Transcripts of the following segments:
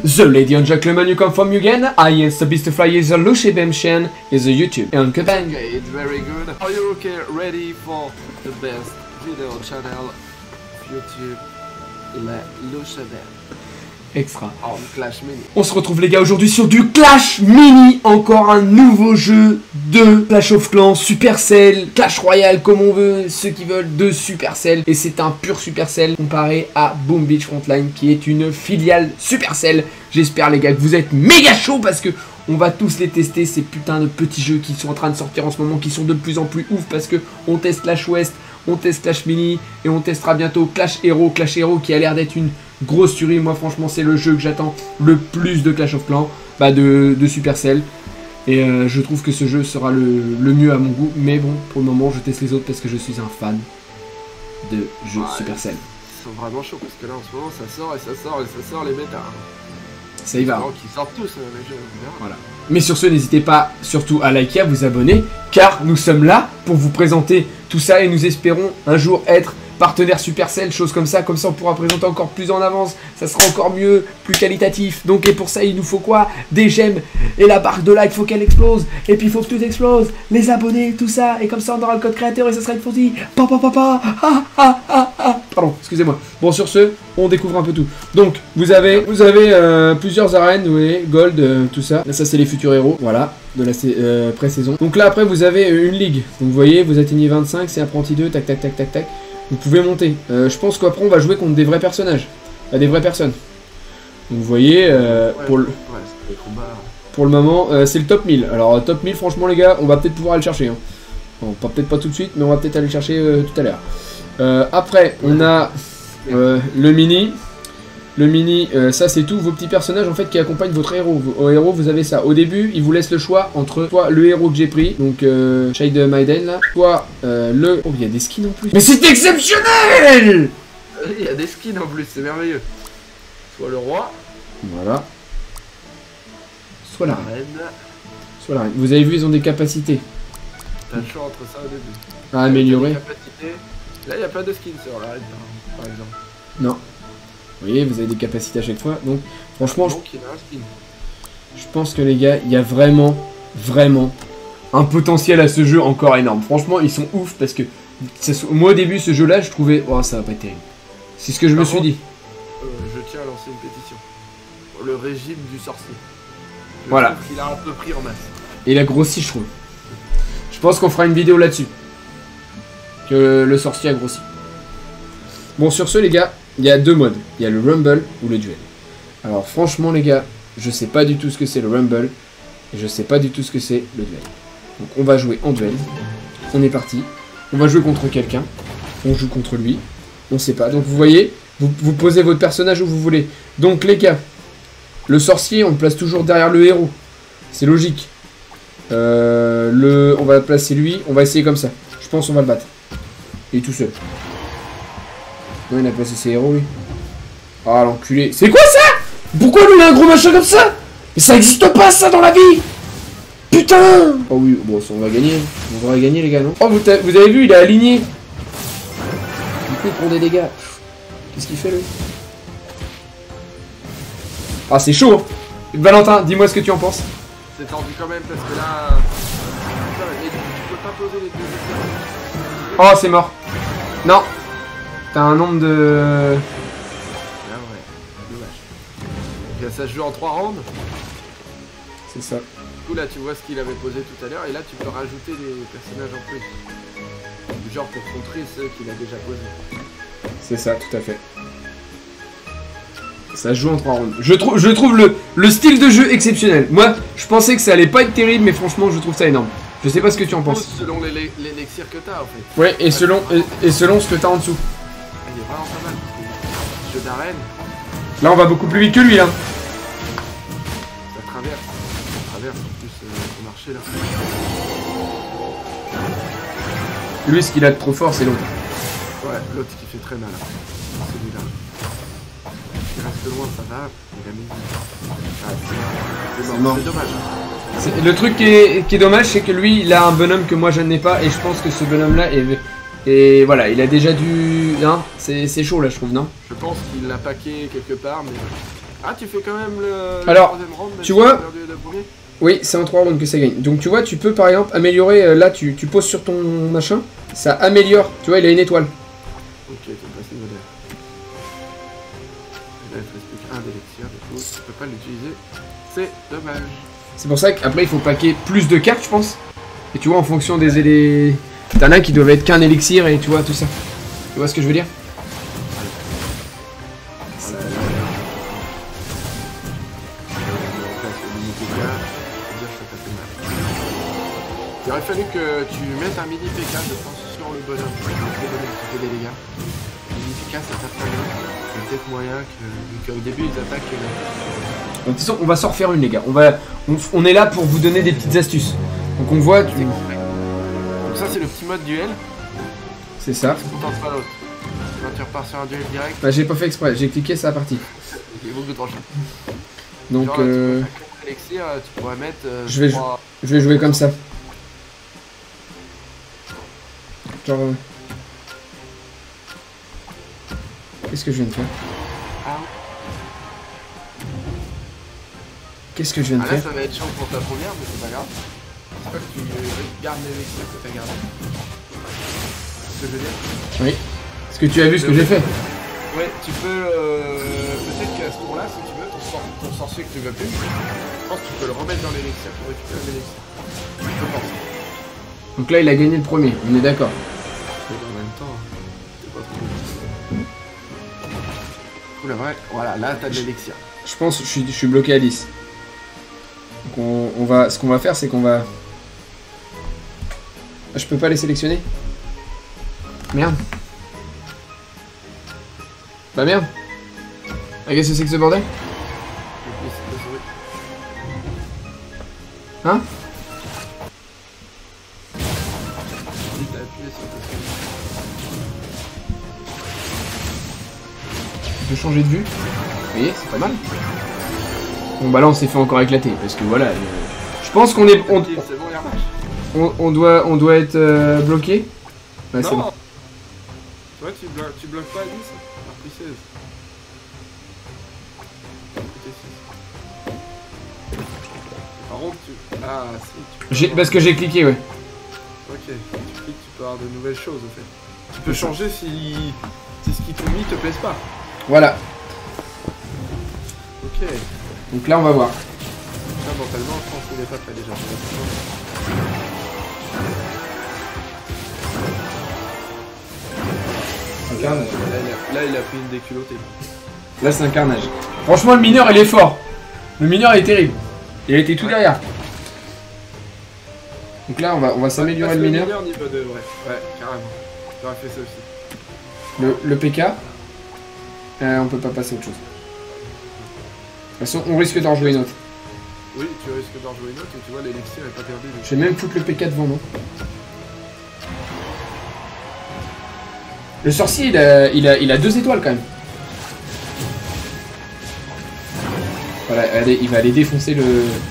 The lady and gentleman, you come from Mugen. I am the beast fly is a Lucy Bemchen is a YouTube. And Kabang. Okay, it's very good. Are you okay? Ready for the best video channel YouTube? La Lucy Bem. Extra. En Clash Mini. On se retrouve les gars aujourd'hui sur du Clash Mini. Encore un nouveau jeu de Clash of Clans, Supercell, Clash Royale comme on veut, ceux qui veulent de Supercell. Et c'est un pur Supercell comparé à Boom Beach Frontline qui est une filiale Supercell. J'espère les gars que vous êtes méga chauds parce que on va tous les tester, ces putains de petits jeux qui sont en train de sortir en ce moment, qui sont de plus en plus ouf parce que on teste Clash West, on teste Clash Mini et on testera bientôt Clash Hero qui a l'air d'être une grosse tuerie. Moi franchement c'est le jeu que j'attends le plus de Clash of Clans, de Supercell. Et je trouve que ce jeu sera le mieux à mon goût. Mais bon, pour le moment je teste les autres parce que je suis un fan de jeux Supercell. Ils sont vraiment chauds parce que là en ce moment ça sort et ça sort et ça sort les méta. Ça y va. Qui sortent tous les jeux. Voilà. Mais sur ce, n'hésitez pas surtout à liker, à vous abonner, car nous sommes là pour vous présenter tout ça et nous espérons un jour être partenaire Supercell, choses comme ça on pourra présenter encore plus en avance, ça sera encore mieux, plus qualitatif. Donc et pour ça il nous faut quoi? Des j'aime, et la barre de like faut qu'elle explose, et puis il faut que tout explose, les abonnés, tout ça, et comme ça on aura le code créateur et ça sera une fondue. Pardon, excusez-moi. Bon sur ce, on découvre un peu tout. Donc vous avez plusieurs arènes, vous voyez, gold, tout ça. Là, ça c'est les futurs héros, voilà, de la pré-saison. Donc là après vous avez une ligue. Donc vous voyez, vous atteignez 25, c'est apprenti 2, tac tac tac tac tac. Vous pouvez monter. Je pense qu'après on va jouer contre des vrais personnages. Des vraies personnes. Donc vous voyez, pour le moment, c'est le top 1000. Alors top 1000, franchement les gars, on va peut-être pouvoir aller le chercher. Hein. Bon, peut-être pas tout de suite, mais on va peut-être aller le chercher tout à l'heure. Après, on a le mini. Le mini, ça c'est tout, vos petits personnages en fait qui accompagnent votre héros. Au héros, vous avez ça. Au début, il vous laisse le choix entre soit le héros que j'ai pris, donc Shade Maiden là, soit le... Oh, il y a des skins en plus. Mais c'est exceptionnel! Il y a des skins en plus, c'est merveilleux. Soit le roi. Voilà. Soit la reine. Soit la reine. Vous avez vu, ils ont des capacités. T'as le choix entre ça au début. À améliorer. Là, il n'y a pas de skins sur la reine, par exemple. Non. Vous voyez, vous avez des capacités à chaque fois. Donc, franchement, je pense que les gars, il y a vraiment un potentiel à ce jeu encore énorme. Franchement, ils sont ouf parce que moi, au début, ce jeu-là, je trouvais, oh, ça va pas être terrible. C'est ce que je me suis dit. Je tiens à lancer une pétition. Le régime du sorcier. Voilà. Il a un peu pris en masse. Et il a grossi, je trouve. Je pense qu'on fera une vidéo là-dessus. Que le sorcier a grossi. Bon, sur ce, les gars. Il y a deux modes, il y a le Rumble ou le duel. Alors franchement les gars, je sais pas du tout ce que c'est le Rumble et je sais pas du tout ce que c'est le duel. Donc on va jouer en duel. On est parti. On va jouer contre quelqu'un. On joue contre lui. On sait pas. Donc vous voyez, vous posez votre personnage où vous voulez. Donc les gars, le sorcier on le place toujours derrière le héros. C'est logique. On va placer lui, on va essayer comme ça. Je pense qu'on va le battre. Il est tout seul. Non, il a placé ses héros, lui. Ah, l'enculé. C'est quoi ça? Pourquoi lui, il a un gros machin comme ça? Mais ça existe pas, ça, dans la vie! Putain! Oh oui, bon, ça, on va gagner. On va gagner, les gars, non? Oh, vous avez vu, il est aligné. Du coup, il prend des dégâts. Qu'est-ce qu'il fait, lui? Ah, c'est chaud, hein. Valentin, dis-moi ce que tu en penses. C'est tendu quand même, parce que là... Tu peux pas poser les deux. Oh, c'est mort. Non. T'as un nombre de... Ah ouais, dommage. Donc ça se joue en 3 rounds. C'est ça. Du coup là tu vois ce qu'il avait posé tout à l'heure et là tu peux rajouter des personnages en plus. Du genre pour contrer ceux qu'il a déjà posés. C'est ça, tout à fait. Ça se joue en 3 rounds. Je trouve le style de jeu exceptionnel. Moi, je pensais que ça allait pas être terrible, mais franchement, je trouve ça énorme. Je sais pas ce que tu en penses. Selon l'élixir que t'as en fait. Ouais, et selon ce que t'as en dessous. Il est vraiment pas mal. Jeu d'arène. Là, on va beaucoup plus vite que lui, hein. Ça traverse en plus au marché là. Lui, ce qu'il a de trop fort, c'est l'autre. Ouais, l'autre qui fait très mal. Celui-là. Il reste loin, ça va. Il a mis. Ah, c'est mort. C'est dommage. Le truc qui est dommage, c'est que lui, il a un bonhomme que moi je n'ai pas, et je pense que ce bonhomme-là est... Et voilà, il a déjà dû... Hein, c'est chaud là, je trouve, non? Je pense qu'il l'a paqué quelque part, mais... Ah, tu fais quand même le Alors, troisième round, même tu si vois- t'as perdu le premier. Oui, c'est en 3 rounds que ça gagne. Donc tu vois, tu peux par exemple améliorer, là tu poses sur ton machin, ça améliore, tu vois, il a une étoile. Ok, tu passes niveau 2. Là, il te reste plus qu'un d'élixir, du coup, tu peux pas l'utiliser. C'est dommage. C'est pour ça qu'après il faut paquer plus de cartes, je pense. Et tu vois, en fonction des élés... T'en as qui doivent être qu'un élixir et tu vois, tout ça. Tu vois ce que je veux dire? Voilà, là, place le mini PK, dire que ça fait mal. Il aurait fallu que tu mettes un mini PK, je pense, sur le bonhomme. Le bonhomme qui fait des dégâts. Le mini PK, ça tape pas bien. Il y a peut-être moyen que, vu qu'au début, ils attaquent. Donc, de toute façon, on va s'en refaire une, les gars. On est là pour vous donner des petites astuces. Donc on voit... Donc ça, c'est le petit mode duel. C'est ça. On tente pas l'autre. Quand tu repars sur un duel direct, Bah j'ai pas fait exprès, j'ai cliqué, ça a parti. il y a beaucoup de tranchants. Donc Genre, là, tu peux faire quatre élixirs, tu pourrais mettre. je vais 3... je vais jouer comme ça. Genre... Qu'est-ce que je viens de faire? Ah, Qu'est-ce que je viens de là, faire? ça va être chaud pour ta première, mais c'est pas grave. J'espère que tu gardes l'élixir que t'as gardé. Ce que je veux dire. Oui. Est-ce que tu as vu ce que j'ai fait? Ouais, tu peux. Peut-être qu'à ce tour-là, si tu veux, ton sorcier que tu veux plus, je pense que tu peux le remettre dans l'élixir pour récupérer l'élixir. Je pense. Donc là il a gagné le premier, on est d'accord. Mais en même temps, c'est pas trop. Cool, ouais, voilà, là t'as de l'élixir. Je pense que je suis bloqué à 10. Donc on va, ce qu'on va faire c'est qu'on va... Ah, je peux pas les sélectionner? Merde. Bah merde. Ah, qu'est-ce que c'est que ce bordel? Hein? Je peux changer de vue. Vous voyez, c'est pas mal. Bon bah là on s'est fait encore éclater parce que voilà. Je pense qu'on est... On doit être bloqué. Ouais, c'est bon. Ouais, tu bloques pas à 10, t'as pris 16. Par contre, tu... Ah, si, Parce que j'ai cliqué, ouais. Ok, si tu cliques, tu peux avoir de nouvelles choses, en fait. Tu peux changer si ce qui t'ont mis te plaise pas. Voilà. Ok. Donc là, on va voir. Ça, mentalement, je pense qu'il est pas prêt déjà. Là, il a pris une déculottée. Là, c'est un carnage. Franchement, le mineur, il est fort. Le mineur est terrible. Il a été tout derrière. Donc là, on va s'améliorer le mineur. Niveau 2, ouais, carrément. J'aurais fait ça aussi. Le PK. On peut pas passer à autre chose. De toute façon, on risque d'en jouer une autre. Oui, tu risques d'en jouer une autre et tu vois, l'élixir est pas perdu. Je vais même foutre le PK devant, non? Le sorcier, il a 2 étoiles quand même. Voilà, allez, il va aller défoncer le...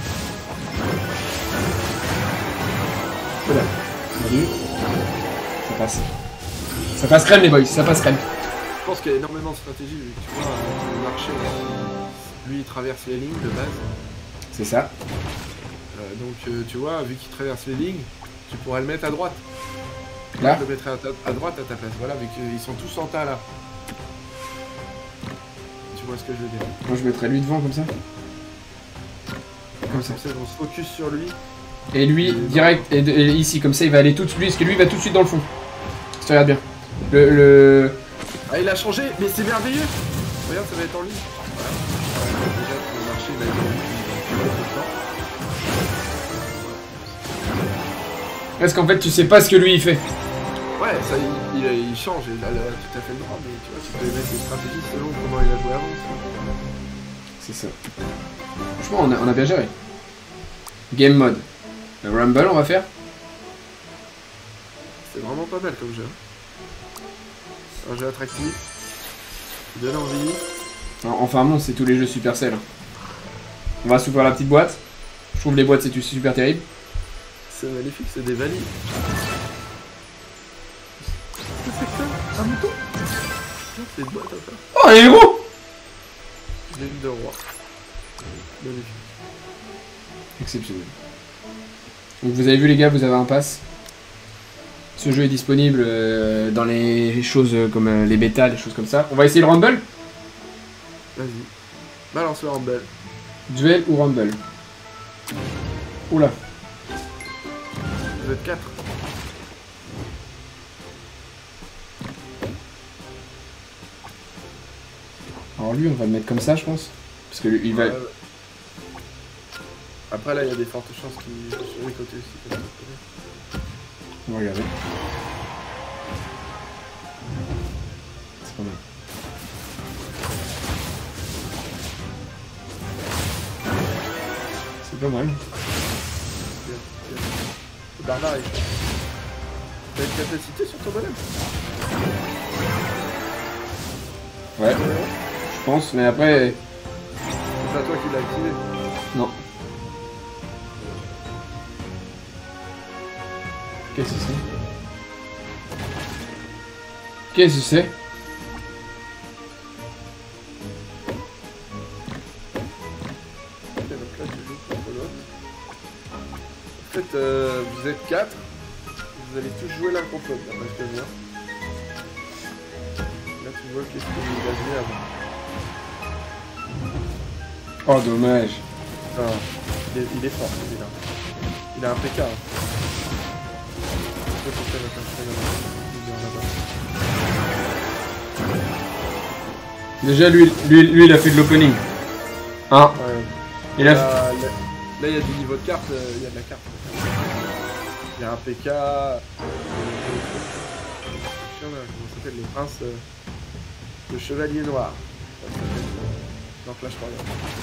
Voilà. Salut. Ça passe. Ça passe crème les boys, ça passe crème. Je pense qu'il y a énormément de stratégies, vu que tu vois, le marché, lui il traverse les lignes de base. C'est ça. Donc tu vois, vu qu'il traverse les lignes, tu pourrais le mettre à droite. Là? Je le mettrais à droite à ta place, voilà, vu qu'ils sont tous en tas là. Tu vois ce que je veux dire? Moi je mettrais lui devant comme ça. Comme ça. On se focus sur lui. Et lui, direct, et ici, comme ça il va aller tout de suite, parce que lui il va tout de suite dans le fond. Si tu regardes bien. Ah, il a changé, mais c'est merveilleux! Regarde, ça va être en ligne. Voilà. Déjà, le marché va être en ligne. Parce qu'en fait tu sais pas ce que lui il fait. Ouais, ça il change, il a tout à fait le droit, mais tu vois, tu peux mettre des stratégies selon comment il a joué avant. C'est ça. Franchement, on a bien géré. Game mode. Le Rumble, on va faire. C'est vraiment pas mal comme jeu. Un jeu attractif. Qui donne envie. Enfin bon, c'est tous les jeux Supercell. On va s'ouvrir la petite boîte. Je trouve les boîtes c'est super terrible. C'est magnifique, c'est des valises. C'est ça? Un mouton? C'est une boîte à faire. Oh, il est gros! Lune de roi. Magnifique. Exceptionnel. Donc vous avez vu les gars, vous avez un pass. Ce jeu est disponible dans les choses comme les bêtas, les choses comme ça. On va essayer le Rumble. Vas-y. Balance le Rumble. Duel ou Rumble. Oula. Vous êtes 4. Alors lui, on va le mettre comme ça, je pense. Parce que lui, il va... Ouais. Après là, il y a des fortes chances qu'il soit sur les côtés aussi. Comme ça. On va regarder. C'est pas mal. C'est pas mal. Bien, bien. Le barbare est chaud. T'as une capacité sur ton bonhomme? Ouais, je pense, mais après... C'est pas toi qui l'as activé. Non. Qu'est-ce que c'est? Qu'est-ce que c'est? Ok, donc là tu joues contre l'autre. En fait, vous êtes 4. Vous allez tous jouer l'un contre l'autre, d'après ce que je vois. Là tu vois qu'est-ce que vous avez avant. Oh, dommage. Ah, il est fort celui-là. Il a un PK. Hein. Déjà, lui, il a fait de l'opening. Hein? Ouais. Il a Là, il y a du niveau de carte, il y a de la carte. Il y a un PK. Comment ça s'appelle? Le prince. Le chevalier noir. Non, Clash Royale.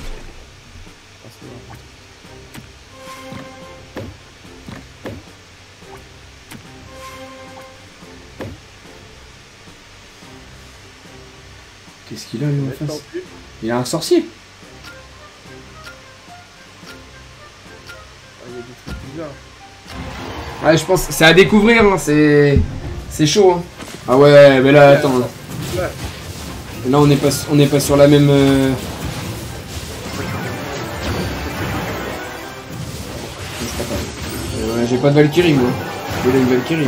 Qu'est-ce qu'il a lui en face? Il a un sorcier. Il y a des trucs bizarres. Ouais, je pense c'est à découvrir, hein. C'est chaud. Hein. Ah ouais, mais là, attends. Là, là on n'est pas sur la même. J'ai pas de Valkyrie moi. J'ai une Valkyrie.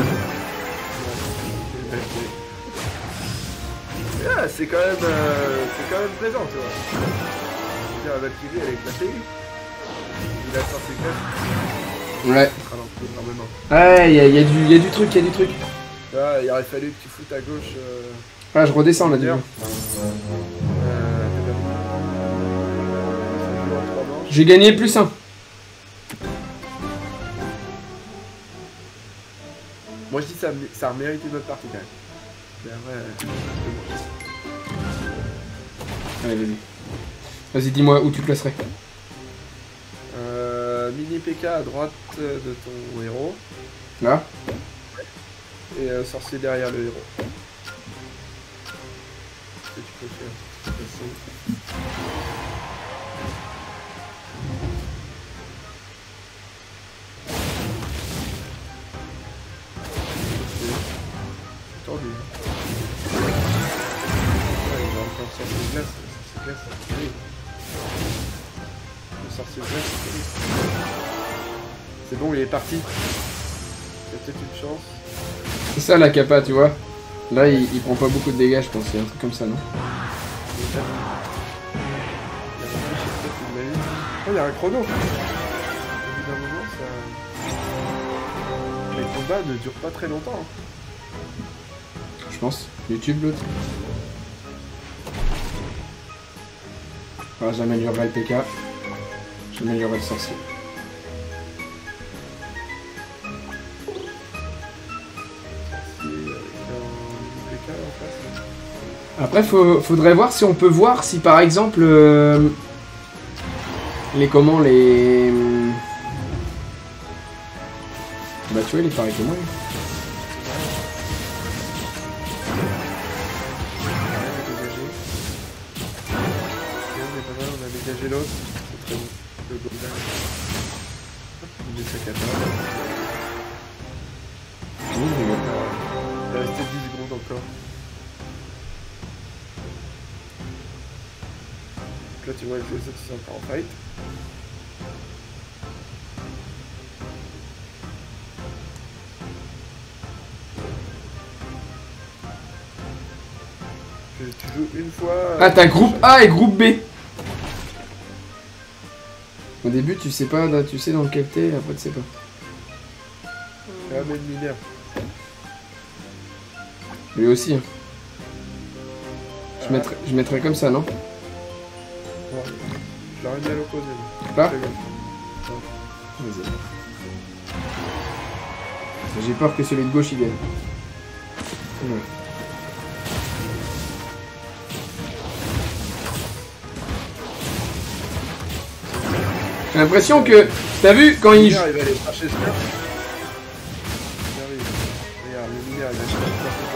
Yeah, c'est quand même présent, tu vois. Je veux dire, la Valkyrie, elle est éclatée. Il a sorti classe. Ouais. Ralentit énormément. Ouais, il y a du truc, il y a du truc. Là, il aurait fallu que tu foutes à gauche. Ah, je redescends là, du coup. J'ai gagné plus 1. Moi je dis ça a mérité notre partie quand même. Mais après, allez, vas-y. Vas-y, dis-moi où tu placerais. mini PK à droite de ton héros. Là. Et sorcier derrière le héros. Ce que tu peux faire. Tendu. Ouais, il va encore sortir de glace. C'est glace, c'est terrible. Le sorcier de glace, c'est terrible. C'est bon, il est parti. Il y a peut-être une chance. C'est ça la capa, tu vois. Là, il prend pas beaucoup de dégâts, je pense. Il y a un truc comme ça, non? Oh, il y a un chrono. Au bout d'un moment, ça... Les combats ne durent pas très longtemps. Hein. Je pense. YouTube, l'autre. Ah, j'améliorerai le PK. J'améliorerai le sorcier. Après, faudrait voir si on peut voir si par exemple les comment les bah tu vois il est pareil que moi. On a dégagé l'autre, c'est très bon. Le golden. Il est sac à il est resté 10 secondes encore. là tu vois les autres ils sont encore en fight. Tu joues une fois... Ah, t'as groupe A et groupe B. Au début, tu sais pas, tu sais dans quel t'es, après tu sais pas. Ah, mais le mineur. Lui aussi. Hein. Je mettrais comme ça, non? Ouais. Je l'aurais mis à l'opposé. Là? Vas-y. J'ai peur que celui de gauche il gagne. Ouais. J'ai l'impression que... T'as vu quand il... Il va aller chercher ce cœur. Regarde, le mineur il va chercher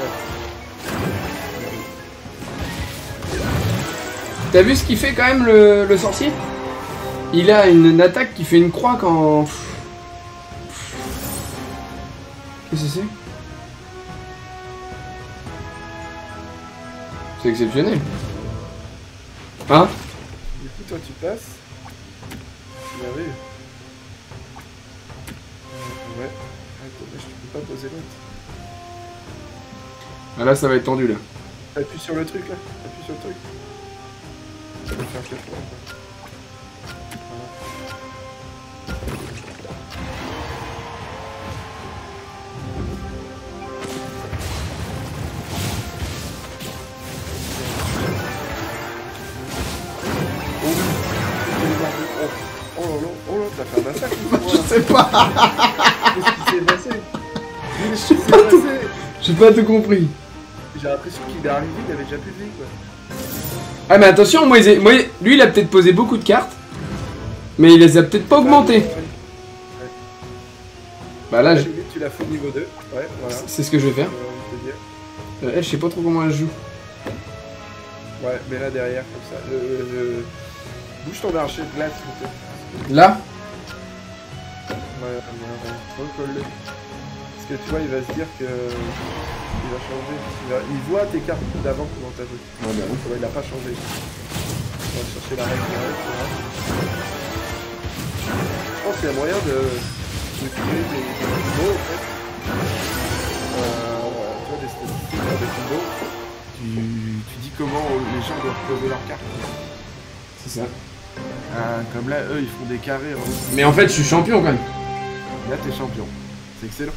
ce cœur. T'as vu ce qu'il fait quand même le sorcier? Il a une attaque qui fait une croix quand... Qu'est-ce que c'est? C'est exceptionnel. Hein? Du coup toi tu passes. Tu arrives. Ouais. Attends, je peux pas poser l'autre. Ah là ça va être tendu là. Appuie sur le truc là. Appuie sur le truc. Ça va faire quelque chose. Oh là, t'as fait un massacre. Je sais pas. Qu'est-ce qui s'est passé? Qu'est-ce qui s'est passé? J'ai pas tout compris. J'ai l'impression qu'il est arrivé, il avait déjà plus de vie quoi. Ah mais attention, lui il a peut-être posé beaucoup de cartes. Mais il les a peut-être pas augmentées. Ouais. Bah là, tu l'as fait au niveau 2. Ouais, voilà. c'est ce que je vais faire. Elle, je sais pas trop comment elle joue. Ouais, mais là derrière, comme ça. Bouge ton archer de glace, s'il te plaît. Là? Ouais, recolle-le. Parce que tu vois, il va se dire que... Il va changer. Il voit tes cartes d'avant, comment t'as joué. Ah bah oui. Il a pas changé. On va chercher la règle directe. Je pense qu'il y a moyen de créer des mots, en fait. Tu vois, des statistiques avec une mots. Tu dis comment les gens doivent poser leurs cartes. C'est ça. Comme là, eux, ils font des carrés. Hein. Mais en fait, je suis champion quand même. Là, t'es champion. C'est excellent.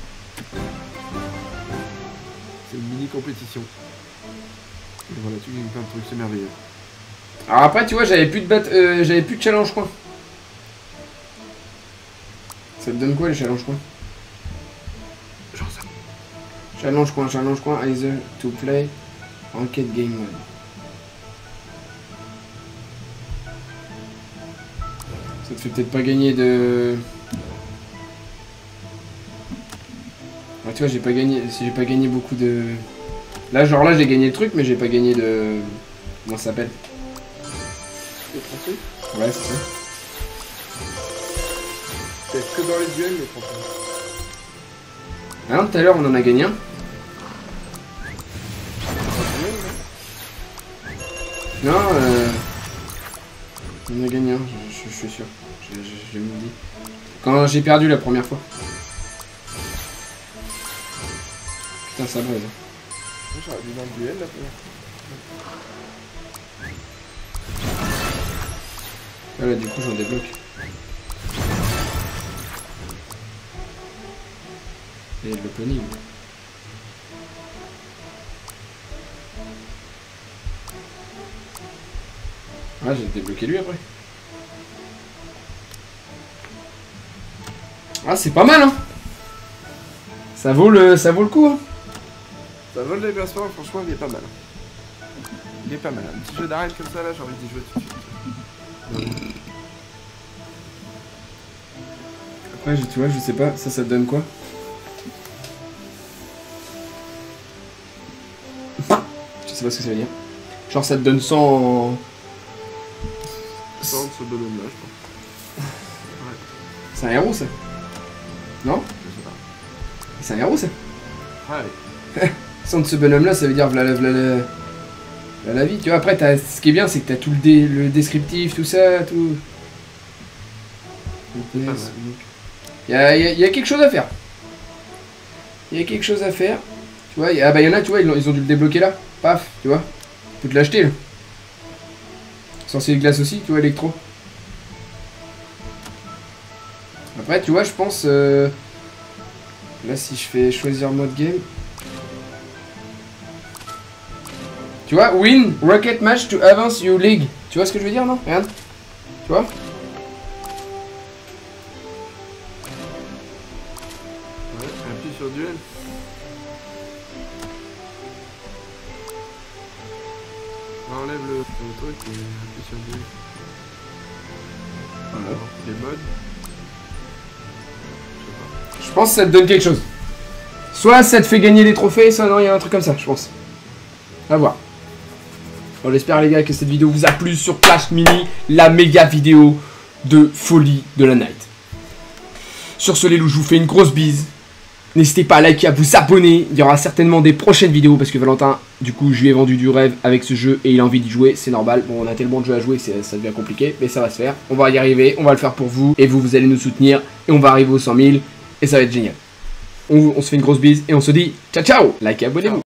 C'est une mini compétition. Et voilà, tu gagnes plein de trucs, c'est merveilleux. Alors après, tu vois, j'avais plus de challenge coin. Ça te donne quoi les challenge coin? Genre ça. Challenge coin, either to play Ranked Game Mode. Ça te fait peut-être pas gagner de... Ah, tu vois, j'ai pas gagné beaucoup de... Là, genre là, j'ai gagné le truc, mais j'ai pas gagné de... Comment ça s'appelle? Ouais, c'est ça. C'est que dans les duels, les trophées. Ah non, tout à l'heure, on en a gagné un. Non, on a gagné un, je suis sûr. Je me dis. Quand j'ai perdu la première fois. Putain, ça braise. J'aurais dû dans le duel là. Ah là, du coup, j'en débloque. Et l'opening. Ah, j'ai débloqué lui après. Ah, c'est pas mal, hein. Ça vaut le coup, hein. Ça vaut le déplacement, franchement, il est pas mal. Il est pas mal. Un petit jeu d'arène comme ça, là, j'ai envie d'y jouer tout de suite. Après, tu vois, je sais pas, ça te donne quoi? Je sais pas ce que ça veut dire. Genre, ça te donne 100 en... 100 de ce bonhomme-là, je pense. Ouais. C'est un héros, ça? Non? Je sais pas. C'est un héros, ça? Ouais. 100 de ce bonhomme-là, ça veut dire v'là La vie, tu vois, après, ce qui est bien, c'est que t'as tout le descriptif, tout ça, tout... Il y a quelque chose à faire. Il y a quelque chose à faire. Tu vois, ah bah il y en a, tu vois, ils ont dû le débloquer là. Paf, tu vois. Tu peux te l'acheter là. Sorcier de glace aussi, tu vois, électro. Après, tu vois, je pense... Là, si je fais choisir mode game... Tu vois, win Rocket Match to advance your league. Tu vois ce que je veux dire, non? Regarde. Tu vois? Ouais, appuie sur duel. Enlève le truc et appuie sur duel. Voilà. Les modes. Je pense que ça te donne quelque chose. Soit ça te fait gagner des trophées, soit non, il y a un truc comme ça, je pense. À voir. Bon, j'espère les gars que cette vidéo vous a plu sur Clash Mini, la méga vidéo de folie de la night. Sur ce les loups, je vous fais une grosse bise. N'hésitez pas à liker, à vous abonner. Il y aura certainement des prochaines vidéos parce que Valentin, du coup, je lui ai vendu du rêve avec ce jeu et il a envie d'y jouer. C'est normal. Bon, on a tellement de jeux à jouer, ça devient compliqué, mais ça va se faire. On va y arriver, on va le faire pour vous et vous allez nous soutenir et on va arriver aux 100 000 et ça va être génial. On se fait une grosse bise et on se dit ciao ciao. Likez, abonnez-vous.